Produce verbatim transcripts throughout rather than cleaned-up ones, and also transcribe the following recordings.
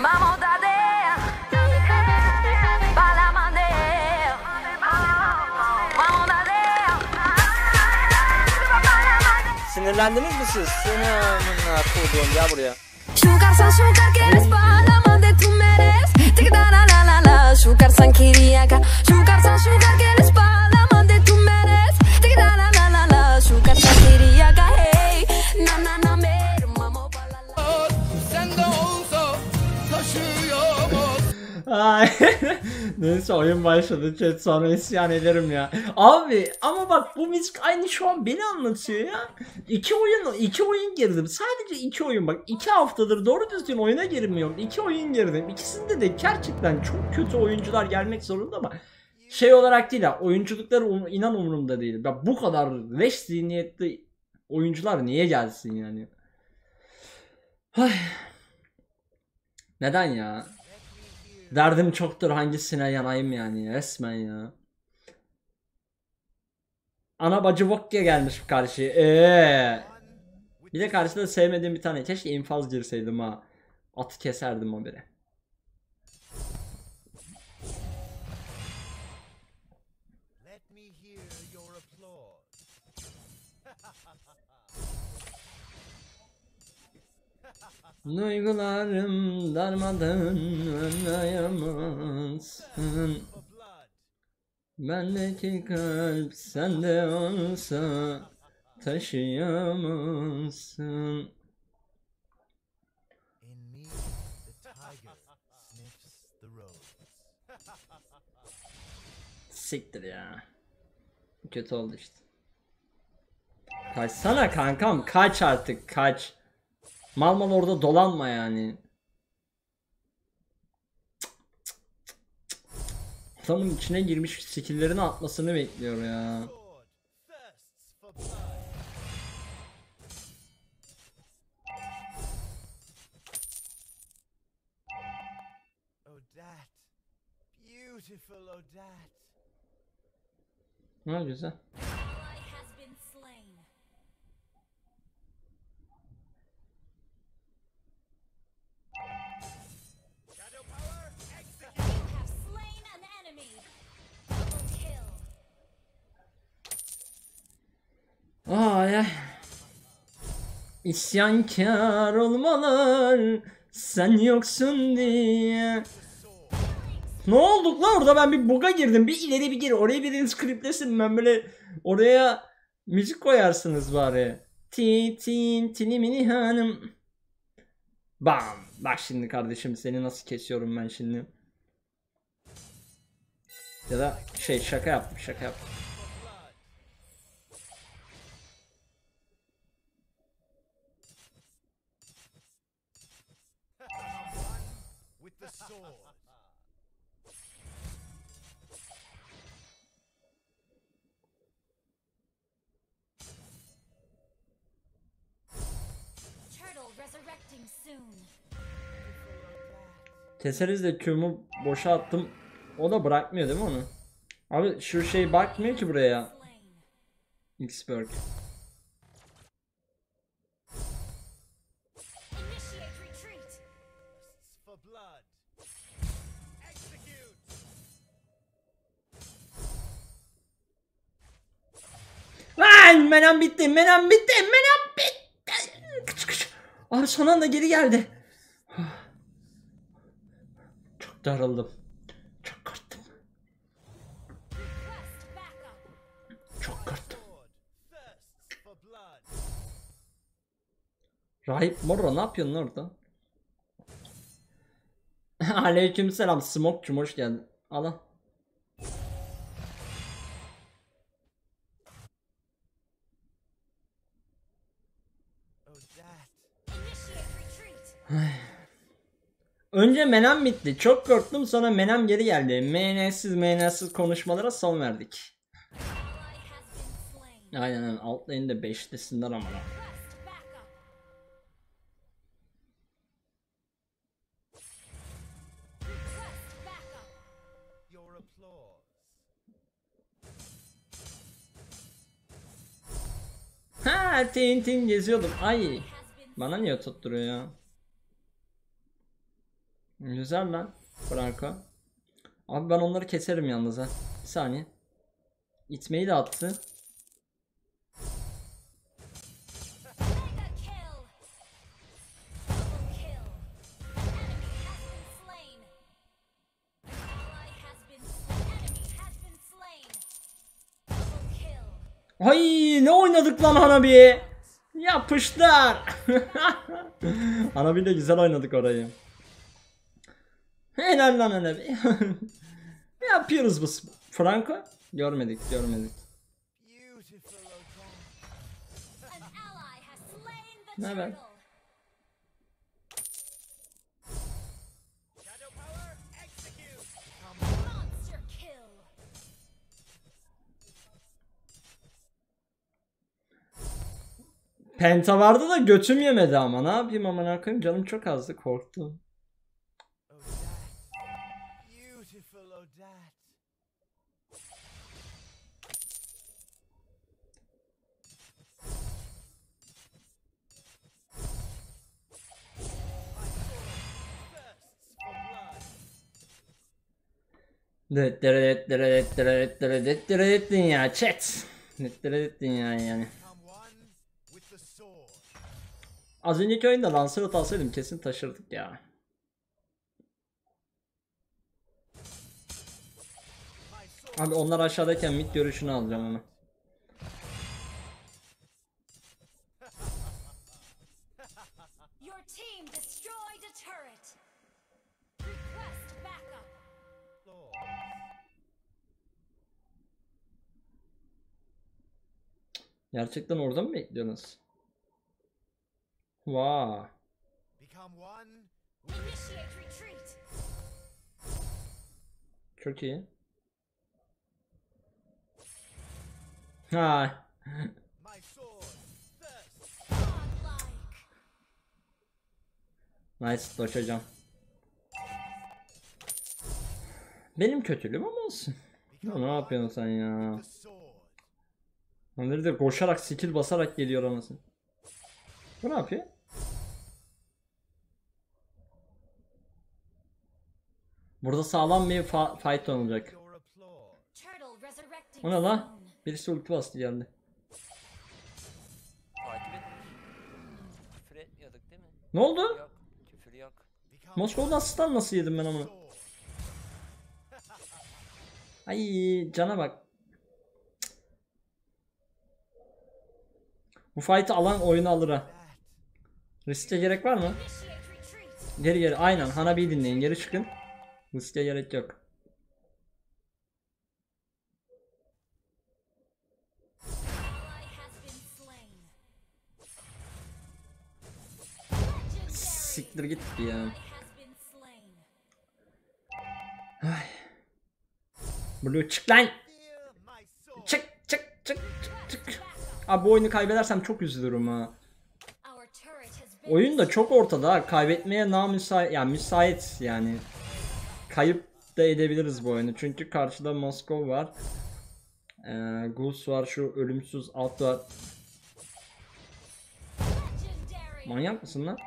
Vamos daddy, balamande, vamos daddy. Sinirlendiniz mi siz? Seni amına koyduğum gel buraya. Şukarsan şukar quieres balamande tu meres. Tic da la la la la. Şukarsan kiriaka. Şukarsan şukar quieres balamande tu meres. Tic da la la la la. Şukarsan kiriaka hey. Na na na mer mamo balala. Sen de olsa taşıyamaz. Ay. Neyse oyun başladı chat, sonra isyan ederim ya. Abi ama bak bu müzik aynı şu an beni anlatıyor ya. İki oyun iki oyun girdim. Sadece iki oyun, bak iki haftadır doğru düzgün oyuna girmiyorum. İki oyun girdim. İkisinde de gerçekten çok kötü oyuncular gelmek zorunda ama şey olarak değil ha. Oyunculukları um, inan umurumda değil. Ya bu kadar leş zihniyetli oyuncular niye gelsin yani? Ay. Neden ya? Derdim çoktur, hangisine yanayım yani, resmen ya. Ana bacı Vokya gelmiş karşıya. Eee. Bir de karşıda sevmediğim bir tane, keşke infaz girseydim ha. Atı keserdim o biri. Duygularım darmadan anlayamazsın. Bendeki kalp sende olsa taşıyamazsın. Siktir ya. Kötü oldu işte. Kaçsana kankam, kaç artık, kaç. Mal mal orada dolanma yani. Adamın içine girmiş, skill'lerini atmasını bekliyor ya. Ha güzel. Ay ay. İsyankar olmalar sen yoksun diye. Ne olduk lan orada, ben bir buga girdim, bir ileri bir geri, oraya biriniz skriplesin, ben böyle oraya müzik koyarsınız bari. Ti tin tini mini hanım. Bam, bak şimdi kardeşim seni nasıl kesiyorum ben şimdi. Ya da şey, şaka yaptım şaka yaptım. Keseriz de Q'mu boşa attım. O da bırakmıyor değil mi onu? Abi şu şey bakmıyor ki buraya. Xberg. Lan menem bitti, menem bitti, menem bitti. Kıç kıç. Abi son anda geri geldi. Çok darıldım. Çok korktum. Çok korktum. Rahip Morro ne yapıyorsun orada? Aleykümselam Smoke'cum, hoş geldin. Ala. Önce Menem bitti. Çok korktum, sonra Menem geri geldi. M N'siz M N'siz konuşmalara son verdik. Aynen, alt lane'de beşlisinler ama. Ha, tin tin geziyordum. Ay. Bana niye tutturuyor ya? Güzel lan Franco. Abi ben onları keserim yalnız ha. Bir saniye. İtmeyi de attı. Mega kill. Double kill. Enemy has been slain. An ally has been slain. Enemy has been slain. Double kill. Ay ne oynadık lan Hanabi. Yapışlar. Hanabi de güzel oynadık orayı. Helal lan Hanabi. Ne yapıyoruz bu Franco? Görmedik görmedik. Beautiful, Okan. An ally has slain the Ne haber? turtle. Shadow power, execute. Monster kill. Penta vardı da götüm yemedi ama ne yapayım amına koyayım, canım çok azdı, korktum. Odat. Beautiful, Odat. Thirsts for blood. Dettirettirettirettirettirettin ya chat. Dettirettin ya yani. Become one with the sword. Az önceki oyunda Lancelot alsaydım kesin taşırdık ya. My sword. Abi onlar aşağıdayken mid görüşünü alacağım ama. Your team destroyed a turret. Request backup. Lord. Gerçekten orada mı bekliyorsunuz? Vaa. Become one. Initiate retreat. Çok iyi. Ha. My sword. Thirsts. Godlike. Nice dodge hocam. Benim kötülüğüm ama olsun. Ya ne yapıyorsun sen ya? The sword. Onları da koşarak skill basarak geliyor anasını. Bu ne yapıyor? Burada sağlam bir fa- fight olacak. Your applause. Turtle resurrecting O ne lan? soon. Birisi ulti bastı geldi. Takip etmiş. Küfür etmiyorduk değil mi? Ne oldu? Yok. Küfür yok. Become Moskova'da asistan nasıl yedim ben onu? sword. Ay cana bak. Bu fight'ı alan oyunu alır ha. That. Riske gerek var mı? Initiate retreat. Geri geri aynen Hanabi'yi dinleyin, geri çıkın. Riske gerek yok. Ally has been slain. Legendary. Siktir git ya. Ally has been slain. Blue çık lan. Fear my sword. Çık çık çık çık çık. Abi bu oyunu kaybedersem çok üzülürüm ha. Our turret has been Oyun da çok ortada ha. Kaybetmeye namüsait, yani müsait yani. Kayıp da edebiliriz bu oyunu. Çünkü karşıda Moskov var. Ee, Goose var, şu ölümsüz alt var. legendary. Manyak mısın lan?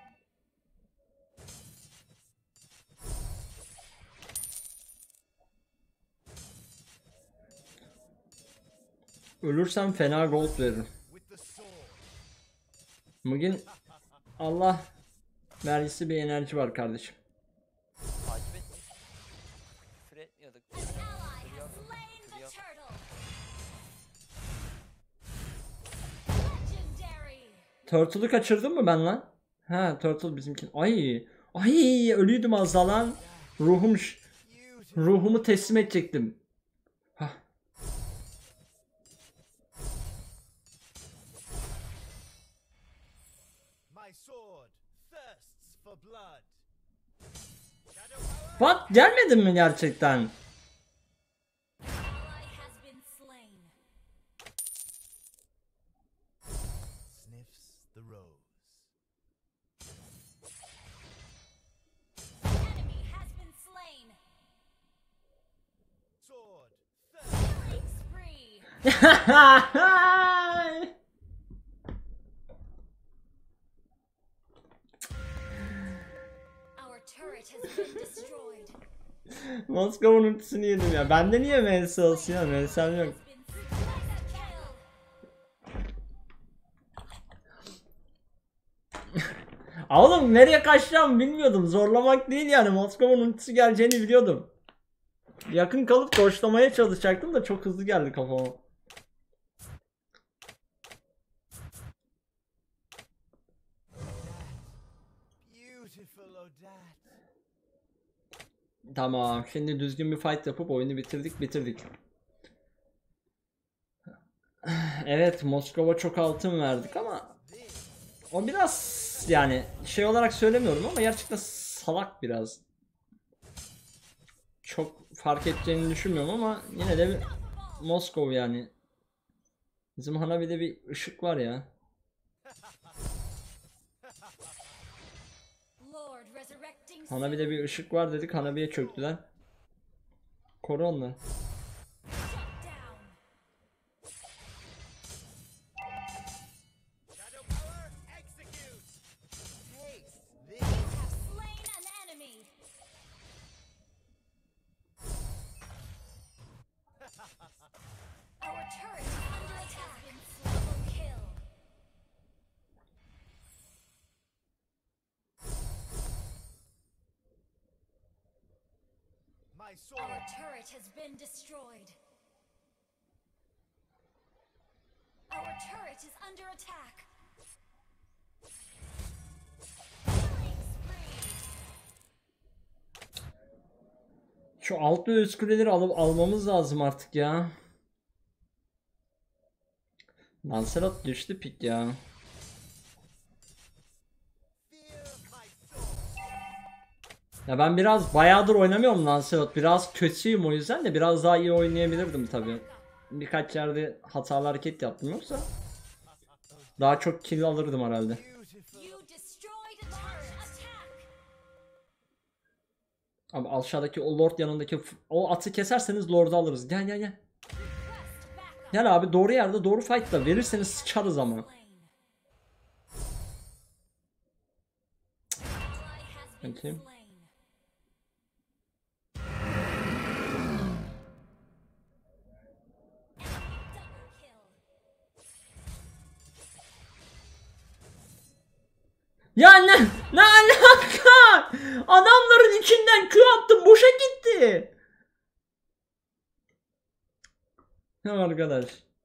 Ölürsem fena gold veririm. With the sword. Bugün Allah vergisi bir enerji var kardeşim. Takip etmiş. Küfür etmiyorduk An değil mi? ally Küfür yok. has slain Küfür the yok. turtle. Legendary. Turtle'ı kaçırdın mı ben lan? Ha, Turtle bizimkin. Ay, ay ölüydüm az daha lan. Ruhum ş- Beautiful. ruhumu teslim edecektim. Hah. My sword thirsts for blood. Shadow power. What? Gelmedin mi gerçekten? Ally has been slain. Sniffs the rose. Enemy has been slain. Sword. Killing spree. Our turret has been destroyed. Moskova'nın ultisini yedim ya. Bende niye M S olsun ya? M S'm yok. Oğlum nereye kaçacağım bilmiyordum. Zorlamak değil yani. Moskova'nın ultisi geleceğini biliyordum. Yakın kalıp doşlamaya çalışacaktım da çok hızlı geldi kafama. Beautiful Odette. Tamam, şimdi düzgün bir fight yapıp oyunu bitirdik bitirdik. Evet, Moskova çok altın verdik ama o biraz yani şey olarak söylemiyorum ama gerçekten salak biraz. Çok fark edeceğini düşünmüyorum ama yine de bir Moskova yani. Bizim Hanabi'de bir ışık var ya. Lord resurrecting Hanabi'de bir ışık var dedik, Hanabi'ye çöktüler. Koru onları. down. Shadow power, execute. Taste this. Have slain an enemy. Our turret is under attack. Double kill. My sword. Our turret has been destroyed. Our turret is under attack. Killing spree. Şu alt ve üst kuleleri alıp almamız lazım artık ya. Lancelot düştü pik ya. Fear my sword. Ya ben biraz bayağıdır oynamıyorum Lancelot. Biraz kötüyüm o yüzden de biraz daha iyi oynayabilirdim tabii. Birkaç yerde hatalı hareket yaptım yoksa daha çok kill alırdım herhalde. Beautiful. You destroyed a turret. Attack. Ama aşağıdaki o lord yanındaki f- o atı keserseniz lord'u alırız. Gel gel gel. Request backup. Gel abi doğru yerde doğru fight'ta verirseniz sıçarız ama. Slain. Ally has been Bakayım. slain. Double kill. Ya ne ne alaka? Adamların içinden Q attım boşa gitti. Ya arkadaş.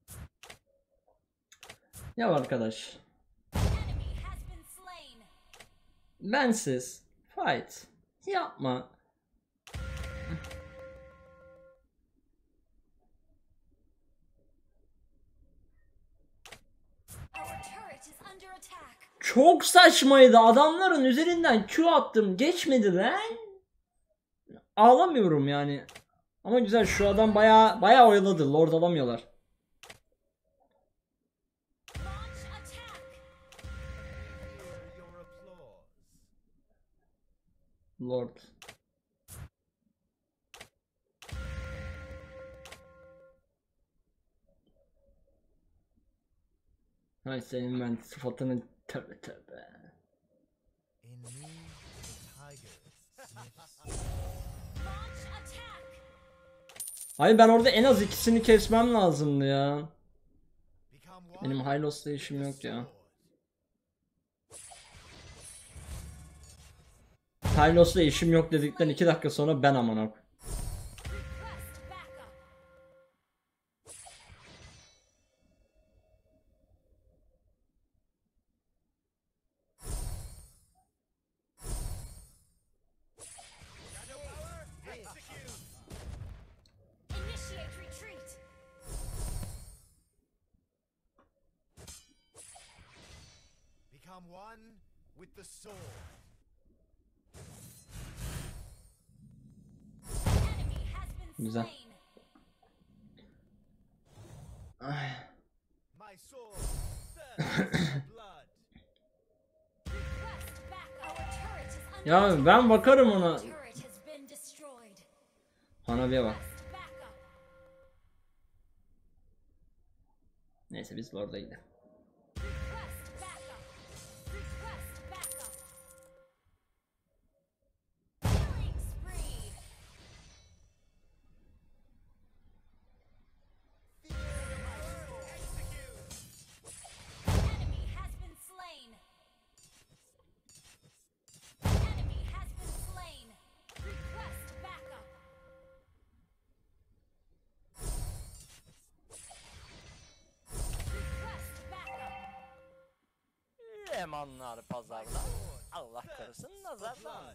Ya arkadaş. Enemy has been slain. Bensiz fight yapma. Our turret is under attack. Çok saçmaydı. Adamların üzerinden Q attım. Geçmedi lan. Ağlamıyorum yani. Ama güzel, şu adam baya baya oyaladı. Lord alamıyorlar. Launch attack. Hear your applause. Lord. Hay senin ben sıfatını, tövbe tövbe. In me, the tiger sniffs. Launch attack. Hayır, ben orada en az ikisini kesmem lazımdı ya. Become Benim one Hylos'la with işim the yok ya. sword. Hylos'la işim yok dedikten iki dakika sonra ben aman ok. Request backup. Shadow power, execute. Initiate retreat. Become one with the sword. Enemy has been Güzel. slain. Ay. My sword thirsts for blood. Request backup. Our turret is under Ya attack. ben bakarım ona. Our turret has been destroyed. Hanabi'ye bak. Request backup. Neyse biz Lord'a gidelim. Request backup. Request backup. Lemanlar pazardan. Allah karısın nazardan.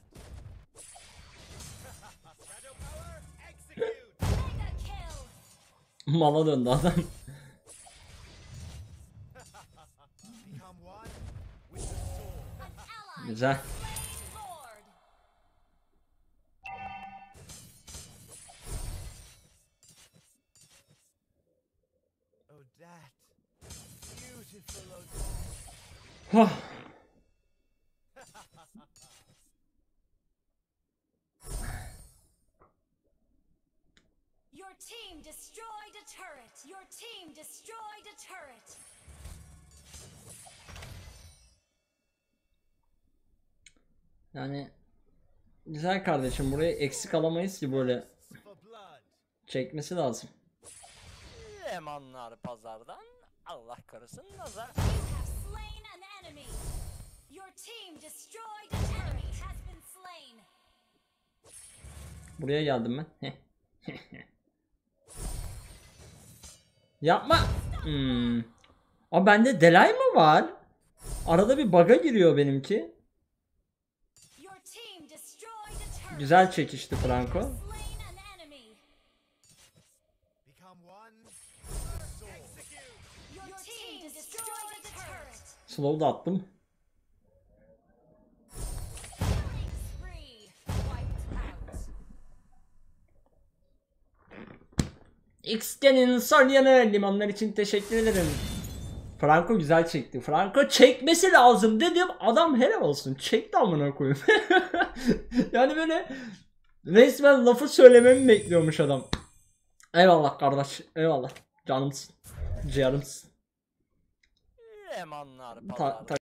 Shadow power, execute. Mega kill. Mala döndü adam. Become one with the sword. An ally. Güzel. Slain Lord. Oh, that beautiful Odette. Huh. Your team destroyed a turret. Your team destroyed a turret. Yani güzel kardeşim, burayı eksik alamayız ki, böyle For blood. çekmesi lazım. Lemanlar pazardan. Allah karısın nazar. You have slain an enemy. Your team destroyed a turret. Has been slain. Buraya geldim ben. Heh. Yapma. Hmm. Aa, bende delay mı var? Arada bir bug'a giriyor benimki. Your team destroyed a turret. Güzel çekişti Franco. Slain an enemy. Become one with the sword. Execute. Your team destroyed a turret. Slow da attım. Killing spree. Wiped out. X'tenin Solyanı limanlar için teşekkür ederim. Franco güzel çekti. Franco çekmesi lazım dedim. Adam helal olsun. Çekti amına koyayım. Yani böyle resmen lafı söylememi bekliyormuş adam. Eyvallah kardeş. Eyvallah. Canımsın. Ciğerimsin. Lemanlar Ta- pazardan. ta-